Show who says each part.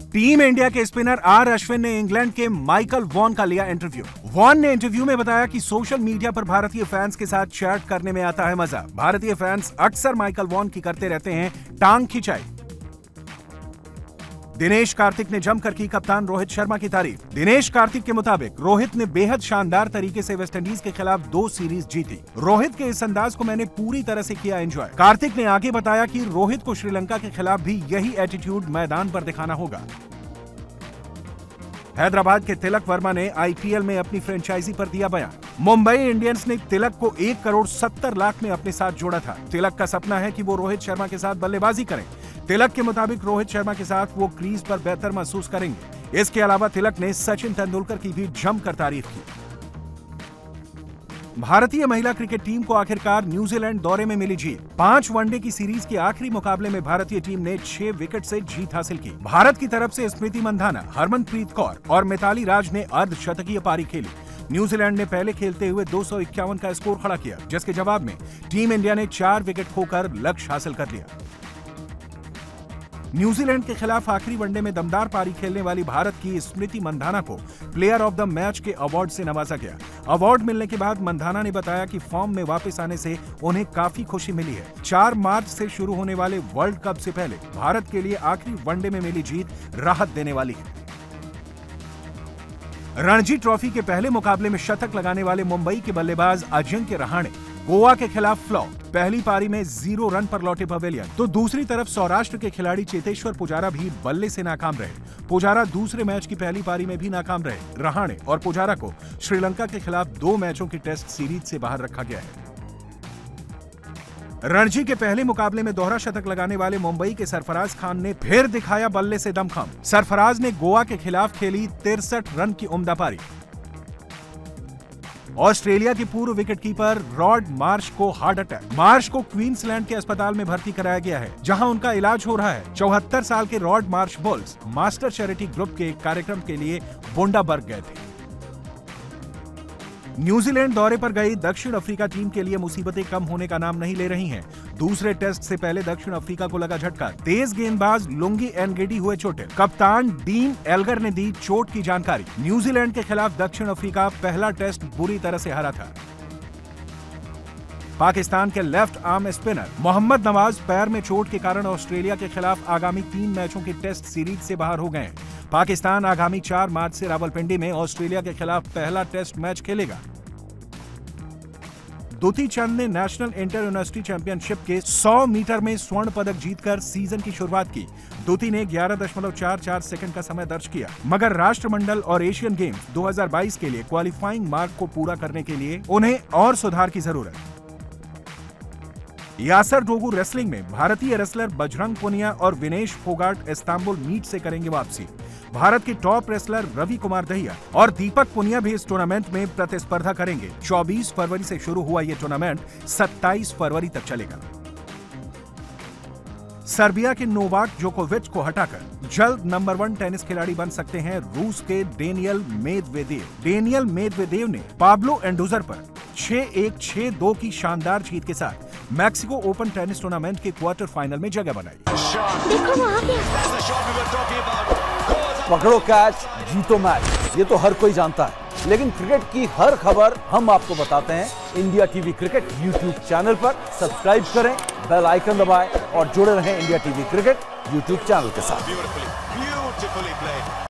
Speaker 1: Team India के spinner R Ashwin ने England के माइकल वॉन का लिया इंटरव्यू। वॉन ने इंटरव्यू में बताया कि सोशल मीडिया पर भारतीय फैंस के साथ चैट करने में आता है मजा। भारतीय फैंस अक्सर माइकल वॉन की करते रहते हैं टांग खिंचाई। दिनेश कार्तिक ने जमकर की कप्तान रोहित शर्मा की तारीफ। दिनेश कार्तिक के मुताबिक रोहित ने बेहद शानदार तरीके से वेस्टइंडीज के खिलाफ 2 सीरीज जीती। रोहित के इस अंदाज को मैंने पूरी तरह से किया एंजॉय। कार्तिक ने आगे बताया कि रोहित को श्रीलंका के खिलाफ भी यही एटीट्यूड मैदान पर दिखाना होगा। हैदराबाद के तिलक वर्मा ने आईपीएल में अपनी फ्रेंचाइजी पर दिया बयान। मुंबई इंडियंस ने तिलक को 1 करोड़ 70 लाख में अपने साथ जोड़ा था। तिलक का सपना है कि वो रोहित शर्मा के साथ बल्लेबाजी करें। तिलक के मुताबिक रोहित शर्मा के साथ वो क्रीज पर बेहतर महसूस करेंगे। इसके अलावा तिलक ने सचिन तेंदुलकर की भी जमकर तारीफ की। भारतीय महिला क्रिकेट टीम को आखिरकार न्यूजीलैंड दौरे में मिली जीत। 5 वनडे की सीरीज के आखिरी मुकाबले में भारतीय टीम ने 6 विकेट से जीत हासिल की। भारत की तरफ से स्मृति मंधाना, हरमनप्रीत कौर और मिताली राज ने अर्धशतकीय पारी खेली। न्यूजीलैंड ने पहले खेलते हुए 251 का स्कोर खड़ा किया, जिसके जवाब में टीम इंडिया ने 4 विकेट खोकर लक्ष्य हासिल कर लिया। न्यूजीलैंड के खिलाफ आखिरी वनडे में दमदार पारी खेलने वाली भारत की स्मृति मंधाना को प्लेयर ऑफ द मैच के अवार्ड से नवाजा गया। अवार्ड मिलने के बाद मंधाना ने बताया कि फॉर्म में वापस आने से उन्हें काफी खुशी मिली है। 4 मार्च से शुरू होने वाले वर्ल्ड कप से पहले भारत के लिए आखिरी वनडे में मिली जीत राहत देने वाली है। रणजी ट्रॉफी के पहले मुकाबले में शतक लगाने वाले मुंबई के बल्लेबाज अजिंक्य रहाणे गोवा के खिलाफ फ्लॉप। पहली पारी में 0 रन पर लौटे पवेलियन, तो दूसरी तरफ सौराष्ट्र के खिलाड़ी चेतेश्वर पुजारा भी बल्ले से नाकाम रहे। पुजारा दूसरे मैच की पहली पारी में भी नाकाम रहे। रहाणे और पुजारा को श्रीलंका के खिलाफ 2 मैचों की टेस्ट सीरीज से बाहर रखा गया है। रणजी के पहले मुकाबले में दोहरा शतक लगाने वाले मुंबई के सरफराज खान ने फिर दिखाया बल्ले से दमखम। सरफराज ने गोवा के खिलाफ खेली 63 रन की उम्दा पारी। ऑस्ट्रेलिया के पूर्व विकेटकीपर रॉड मार्श को हार्ट अटैक। मार्श को क्वींसलैंड के अस्पताल में भर्ती कराया गया है, जहां उनका इलाज हो रहा है। 74 साल के Rod Marsh Bulls Master charity group के कार्यक्रम के लिए बुंडाबर्ग गए थे। न्यूजीलैंड दौरे पर गई दक्षिण अफ्रीका टीम के लिए मुसीबतें कम होने का नाम नहीं ले रही हैं। दूसरे टेस्ट से पहले दक्षिण अफ्रीका को लगा झटका। तेज गेंदबाज लुंगी एनगेडी हुए चोटिल। कप्तान डीन एल्गर ने दी चोट की जानकारी। न्यूजीलैंड के खिलाफ दक्षिण अफ्रीका पहला टेस्ट बुरी तरह से हारा था। पाकिस्तान के left arm spinner Mohammad Nawaz पैर में चोट के कारण ऑस्ट्रेलिया के खिलाफ आगामी 3 मैचों की टेस्ट सीरीज से बाहर हो गए। पाकिस्तान आगामी 4 मार्च से रावलपिंडी में ऑस्ट्रेलिया के खिलाफ पहला टेस्ट मैच खेलेगा। दुती चंद ने नेशनल इंटर यूनिवर्सिटी चैंपियनशिप के 100 मीटर में स्वर्ण पदक जीतकर सीजन की शुरुआत की। दुती ने 11.44 सेकंड का समय दर्ज किया, मगर राष्ट्रमंडल और एशियन गेम्स 2022 के लिए क्वालिफाइंग मार्क को पूरा करने के लिए उन्हें और सुधार की जरूरत। यासर डोगू रेसलिंग में भारतीय रेसलर बजरंग पुनिया और विनेश फोगाट इस्तांबुल मीट से करेंगे वापसी। भारत के टॉप रेसलर रवि कुमार दहिया और दीपक पुनिया भी इस टूर्नामेंट में प्रतिस्पर्धा करेंगे। 24 फरवरी से शुरू हुआ यह टूर्नामेंट 27 फरवरी तक चलेगा। सर्बिया के नोवाक जोकोविच को हटाकर जल्द नंबर 1 टेनिस खिलाड़ी बन सकते हैं रूस के डेनियल मेदवेदेव। डेनियल मेदवेदेव ने पाब्लो एंडुजर पर 6-1, 6-2 की शानदार जीत के साथ मैक्सिको ओपन टेनिस टूर्नामेंट के क्वार्टर फाइनल में जगह बनाई।
Speaker 2: देखो वहाँ पे। पकड़ो कैच, जीतो मैच, ये तो हर कोई जानता है, लेकिन क्रिकेट की हर खबर हम आपको बताते हैं India TV cricket YouTube channel पर। सब्सक्राइब करें, बेल आइकन दबाएं और जुड़े रहें India TV cricket YouTube channel के साथ।